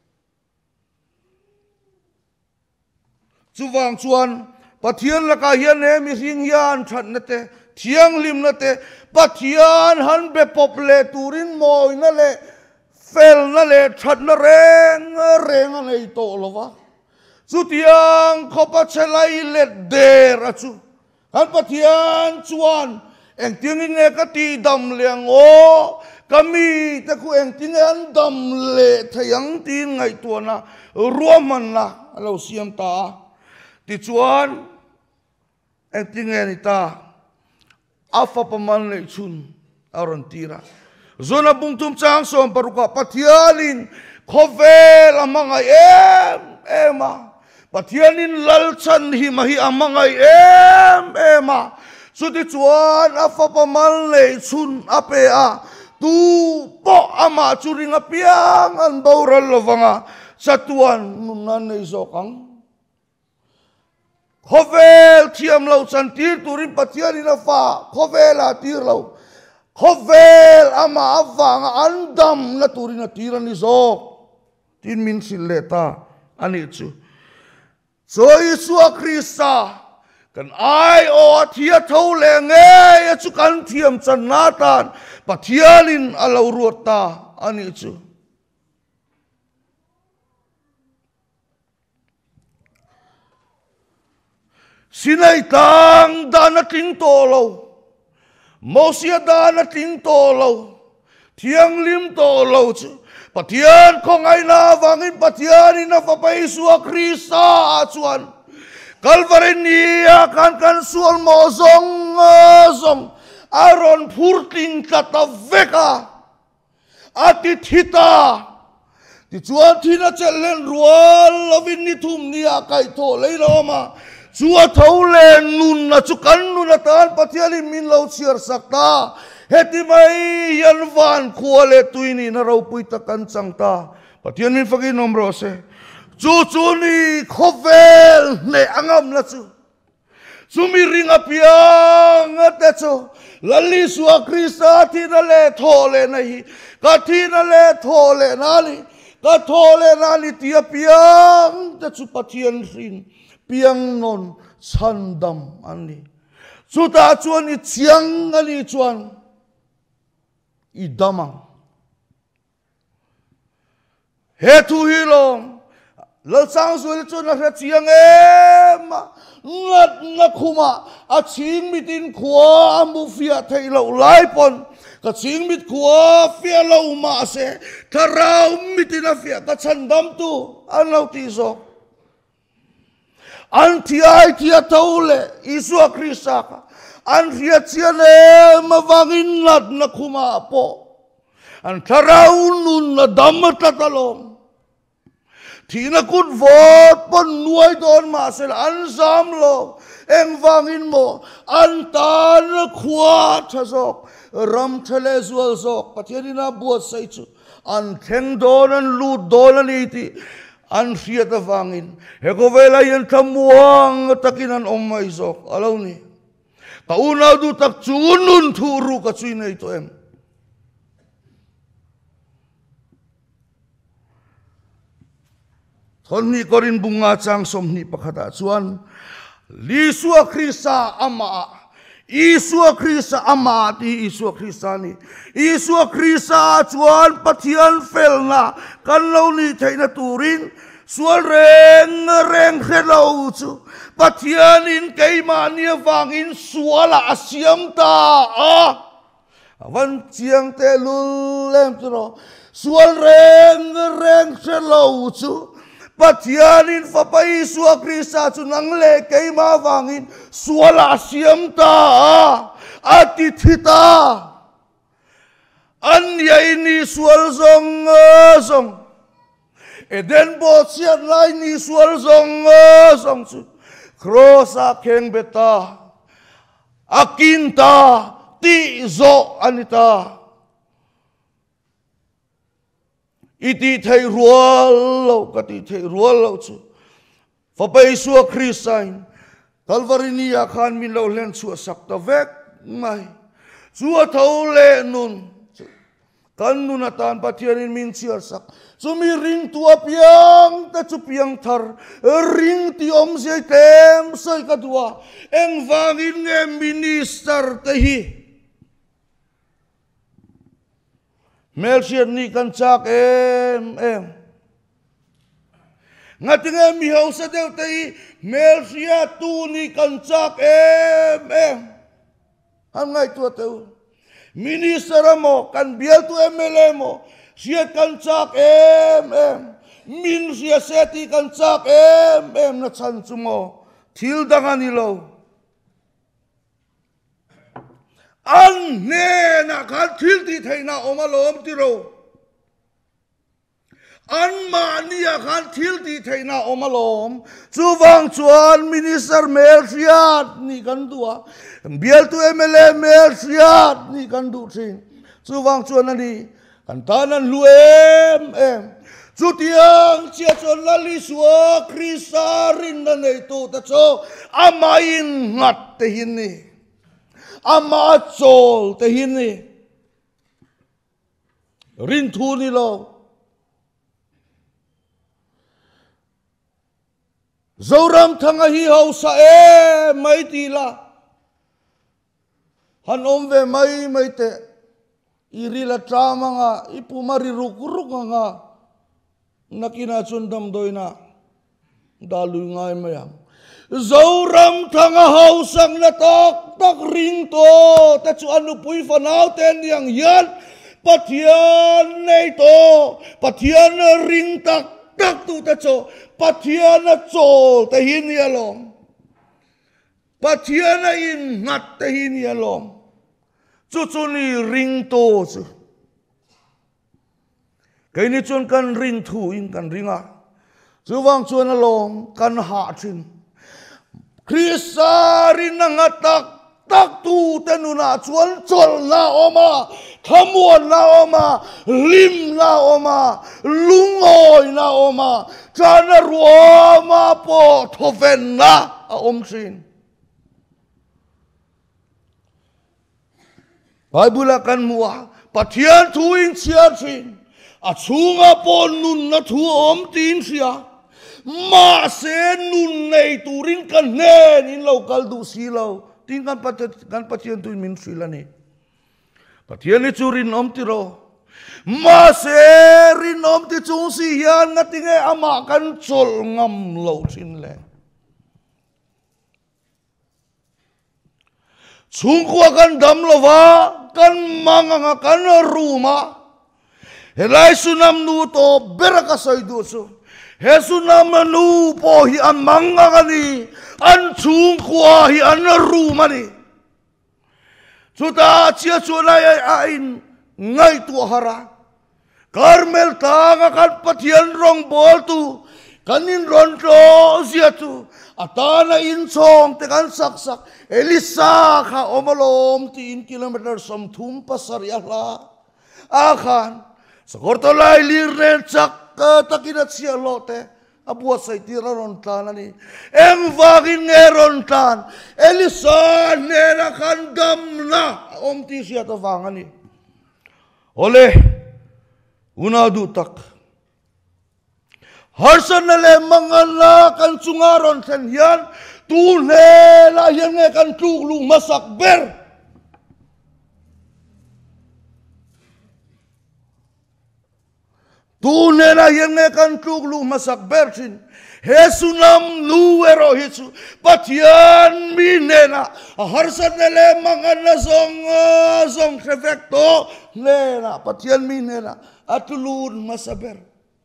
Chuwang chuan Pathian la ka hian em ring yan that nate thiang lim nate Pathian han be pople turin moi na le fel na le that na reng nei to lova. Sutiang kopat selai let der acu. Kan Pathian chuan eng tingin e kati dam liang o kami taku eng tingin dam le thayang tin ngai tuana ruaman la alo siam ta ti chuan eng tingin ita afa paman le chun aron tira zona bungtum chang som paruka Pathianin khovel amangai ema Pathianin lalchan hi mahi amangai ema suti chuan afa pamal le chun apea tu po ama churing apiang an baural lovanga satuan nunan nei zokang khovel thiam lo chan tir turin Pathianin afa khovel a tir lo khovel ama avanga andam na turin atiran ni zok tin min sileta ani chu So Yeshua Krista kan ai o thia tho le nge chu kan thiam chan natan Pathianin alo ruata ani chu Sinai tang dana ting to lo Mosia dana ting to lo thiang lim to lo chu Pathian kong ay na vangin Pathianin na papai Yeshua Krista acuan Kalvari niya kan sual mo zong aron purting tataveka atit hita ti chuan thina chellen rual lovin ni thum niya kai tho leiloma chua tho le nun na chu kan nun atan Pathianin min lo chiar sakta heti mai yan van kuale tuini na raw puita kancang ta Pathianin fagin nombrose chuchuni khovel ne angam la chu sumiring apiang atecho lali Yeshua Krista thina le thole nahi ka thina le thole nali ka thole nali tia piang te chu Pathian rin piang non chandam ani chuta chuan I chiang ani chuan idamang he tu hilong lo sang sul chu na chiang ema ngat na khuma a ching mitin khua amu fia thailo lai pon ka ching mit khua fia lo ma se tharau mitin a fia ka chandam tu an lo ti zo an thiai thia tole Yeshua Krista ka an ria chiane mawangin nat na khuma po an tharau nun na dam tatalom thina kut vot pon nuai don ma sel an zam lo eng wangin mo an tan khua thazok ram thale zual zok Pathianina buat sai chu an theng don an lu don ani ti an ria ta wangin he ko vela yan thamuang takinan omai zok alo ni Kauna du tak chunun thuru ka chui nei to em Kon ni korin bunga chang som ni pakhata chuan Lisua Krista ama Isua Krista ama ti Isua Krista ni Isua Krista chuan pathian felna kan lo ni theina turin sual reng khelo chu pathian in keima nia wangin suala asiam ta van chiang te lulem tro sual reng khelo chu pathian in fapai Isua Krista chu nang le keima wangin suala asiam ta ati thita an ya ini sual zong Eden bo siat lai ni sual zong chu krosa keng beta akinta ti zo anita iti thei rual lo kati thei rual lo chu fapai Isua Krista Calvary ni akhan min lo len chu sakta vek mai chu thau le nun kan nun atan pathian in min chiar sak Sumi ring tua piang ta chu piang thar ring ti om sei tem sei ka tua eng wangin nge minister te hi Melchior ni kan chak em ngatinge mi hau sa deu te hi Melchior tu ni kan chak em han ngai tua teu minister mo kan bial tu MLA mo siat kan chak min sia seti kan chak na chan chumo thil dangani lo an ne na kan thil ti theina omalom ti ro an mania kan thil ti theina omalom chuwang chuan minister Melchior ni kan dua bial tu MLA Melchior ni kan du thin chuwang chuan ani Kantanan luem chu tiang chia chon la Lisua Krista rin na nei tu ta cho amain ngat te hin ni ama chol te hin ni rin thu ni lo zoram thanga hi ho sa mai ti la han om ve mai te irila trama nga ipumari ruk nga nakina chundam doina dalu ngai mayam zoram thanga hausang na tak ring to ta chu anu pui fanau ten yang yan pathian nei to pathian ring tak tu ta cho pathian chol te hin yalom pathian in ngat te hin yalom chu ni ring to chu cái ni chun kan ring thu in kan ringa chu wang chuan alom kan ha thin Krista rin nga tak tu tenuna chuan chol na oma thamuan na oma lim na oma lungoi na oma chana ruama po thoven na a om thin Bible kan mua pathian thu in chia thin a chunga pon nun na thu om tin sia ma se nun nei turin kan nen in local du si lo tin kan pathian tu min sila ni pathian ni churin om ti ro ma se rin om ti chung si hian na tinge ama kan chol ngam lo thin le chung kwa kan dam lo wa kan manga kan ruma helai sunam nu to beraka sai du su he sunam nu po hi an manga ni an chung kwa hi an ruma ni chuta chia chulai in ngai tu hara Carmel ta kan pathian rong bol tu kanin ron to sia tu atana in chong te kan sak Elisa kha omalom 3 kilometer som thum pasar ya la akhan sakorto lai lir ren chak takinat sia lote abua sai tira ron tan ani em wagin ngeron tan Elisa nera kan damna om ti sia to wangani ole una du tak harsan na le mangala kan chungaron sen hian tu ne la hian nge kan tuk lu masak ber tu ne la hian nge kan tuk lu masak ber chin Hesu nam nuero Hesu patian minena harsan na le mangala zong trevecto nena patian minena atulun masaber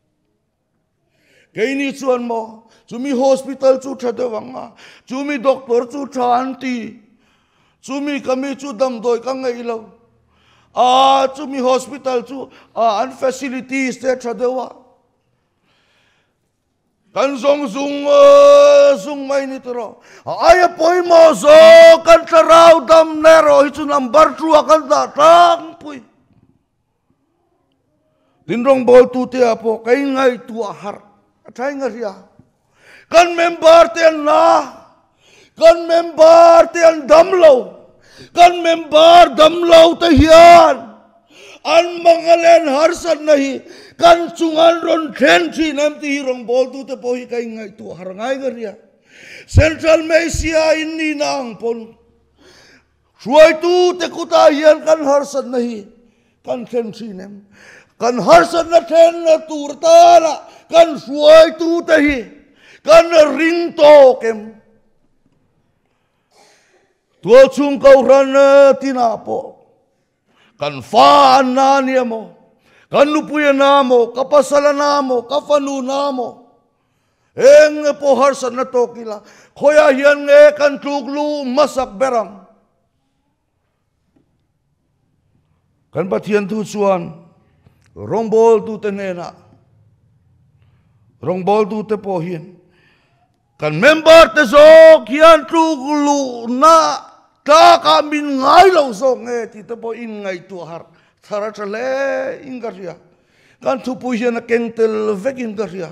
Kaini chuan mo, chumi hospital chu thadewanga, chumi doctor chu thanti, chumi kami chu damdoi ka ngai lo. Chumi hospital chu an facilities te thadewa. Kan zong mai ni tro. Aya poi mo zo kan tarau dam nero hi chu number 2 kan da tang pui. Dinrong bol tu te apo kai ngai tu har. Try ngaria. Kan member tian na. Kan member tian damlo. Kan member damlo te hian. An mangalen harsan nahi. Kan chungan ron tenchi nam ti hirong bol tu te pohi kai ngai tu har ngai ngaria. Central Asia ini nang pon. Suai tu te kuta hian kan harsan nahi. Kan tenchi nam. Kan harsan na ten na turta la. Kan suai tu tahi, kan ring to kem. Tua chung kau ran tinapo, kan fa anania mo, kan nupuya namo, kapasala namo, kafanu namo. Eng po harsan na to kila, koya hiyan nge kan tuklu masak berang. Kan patian tu suan, rombol tu tenena. Rong bol tu te pohin. Kan member te zo kian truglu na ta kamin ngai lo zo nge ti te po in ngai tu har. Thara chale ingaria. Kan tu puhian na kentel vek ingaria.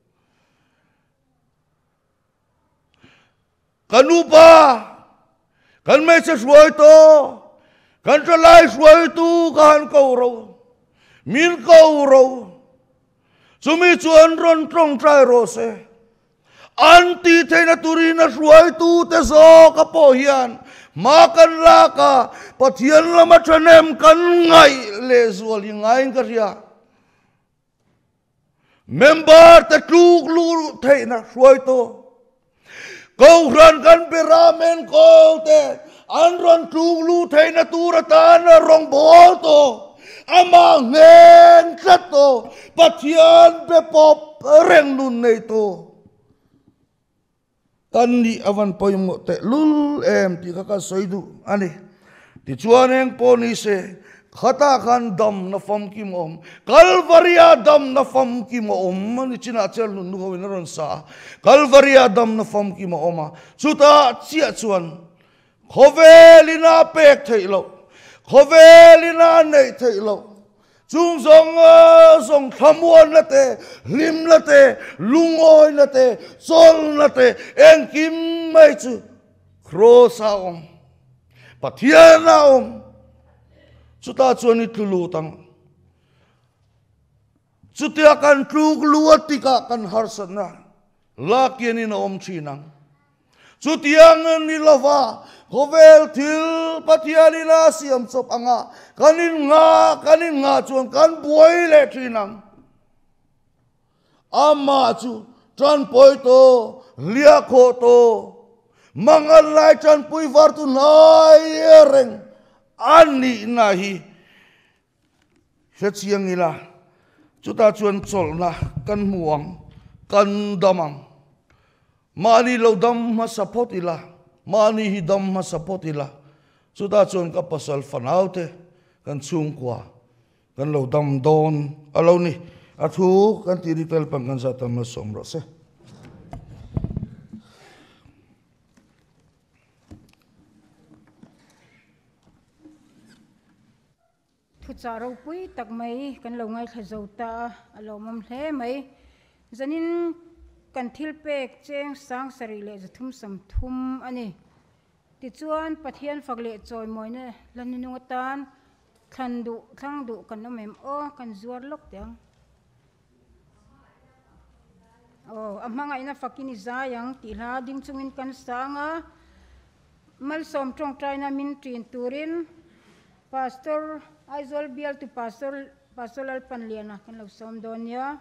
Kan upa. Kan message suai to. Kan chalai suai tu kan kau ro. Min kau ro. Sumi chuan ron trong trai rose. Anti thena turina suai tu te zo ka pohian. Makan laka patian lama chanem kan ngai le zual ngai ngaria. Member te tuk lu thena suai tu. Kau ran kan peramen kau te. An ron tuk lu thena turatan rong bol to. Ama ngen kato patian bepop reng nun nei to kan ni avan poi mo te lul em ti ka soidu ani ti chuan eng poni se khata khan dam na fam ki mom kalvaria dam na fam ki mom ni china chel nu nu win ron sa kalvaria dam na fam ki mom chuta chia chuan khovelina pek theilo khovelina nei theilo chung zong thamuan na te lim na te lungoy na te sol na te en kim mai chu krosa om patiana om chuta chuani tulu tang chutia kan truk luatika kan harsana lakiani na om chinang chutiang ni lova Hovel til patiani na siam sop anga kanin nga chuan kan buai le trinang ama chu tran poi to lia kho to mangal lai tran pui var tu nai reng ani nahi hechiang ila chuta chuan chol na kan muang kan damang mani lo dam ma support ila Mani hidam masapot ila. Sudah chon ka pasal fanaute kan chungkwa kan lo dam don alo ni athu kan tiritel pangkan sa tamas somrose. Thu charo pui tak mai kan lo ngai thazauta alo mam hle mai zanin kan thil pek cheng sang sari le zathum sam thum ani ti chuan pathian fagle choi moine laninungatan thlang du kan nomem o kan zuar lok tiang amanga ina fakini zayang tila ding chungin kan sanga mal som trong traina min trin turin pastor Aizol bial tu pastor Alpanliana kan lo som donya.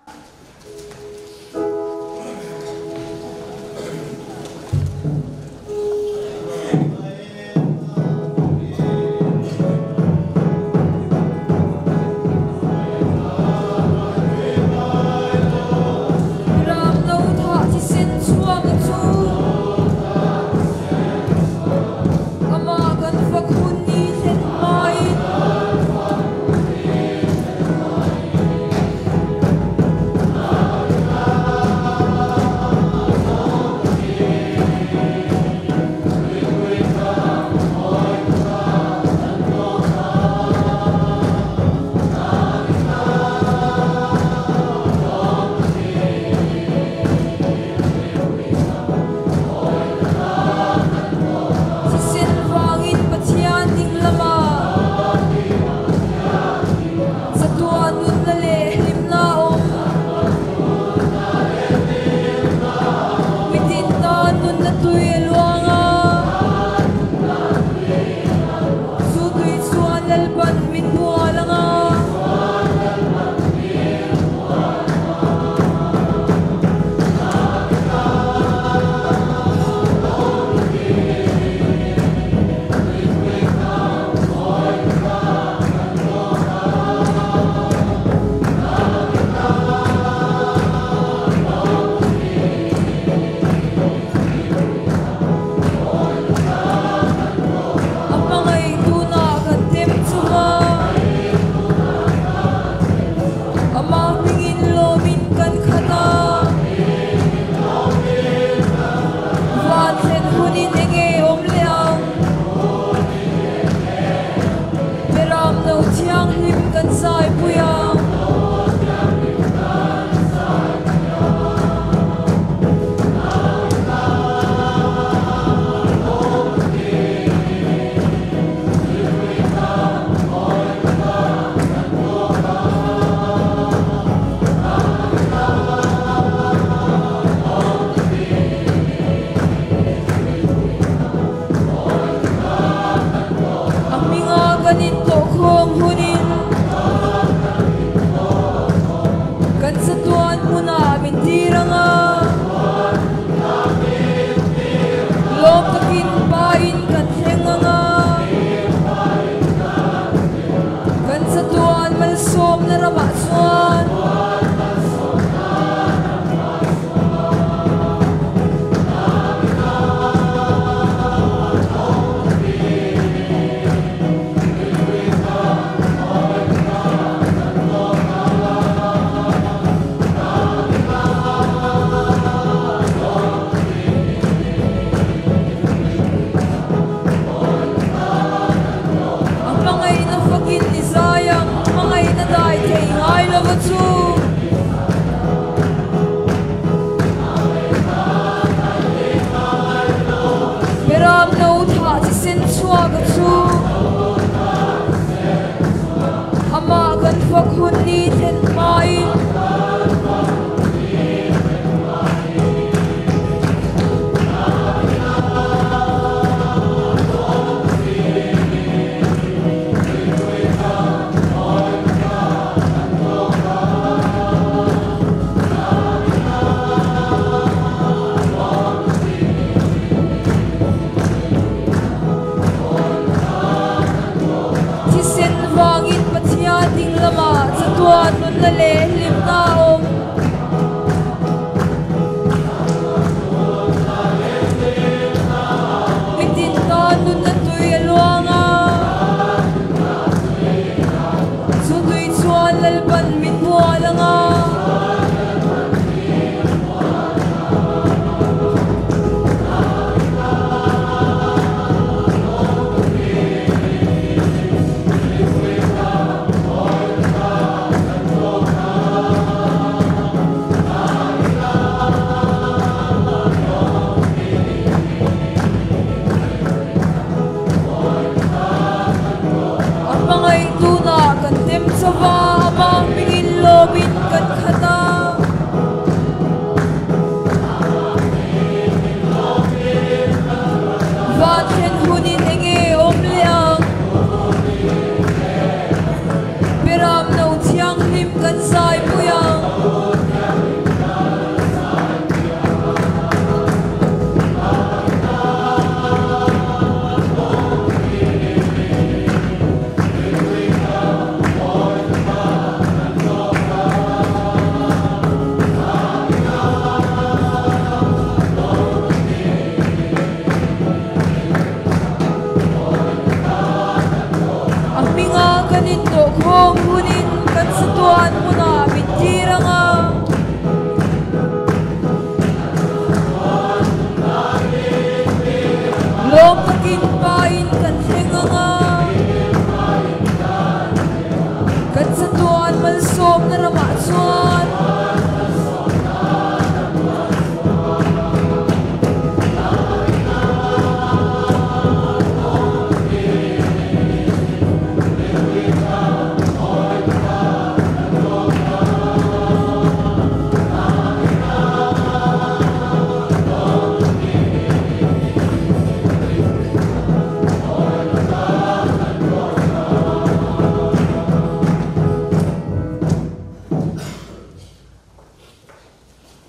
Tuan nun la le lim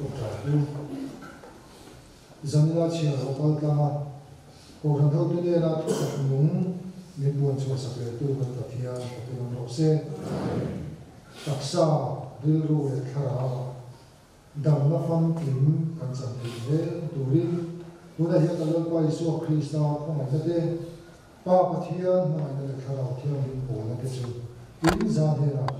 tục trả luôn dân là chiều bao ta cuộc hàng thâu tôi là thuốc tập núng miền buồn cho sạc lệ tu gần tập thiền tập thiền độ sen đặc sa ril ru để khara đầm nó phong kín cần chẳng thì dễ tu đi bữa nay hiện tại là quay xuống Christa không phải thế ba bát thiền mà anh đã khara thiền đến cổ là cái chuyện đến ra thế nào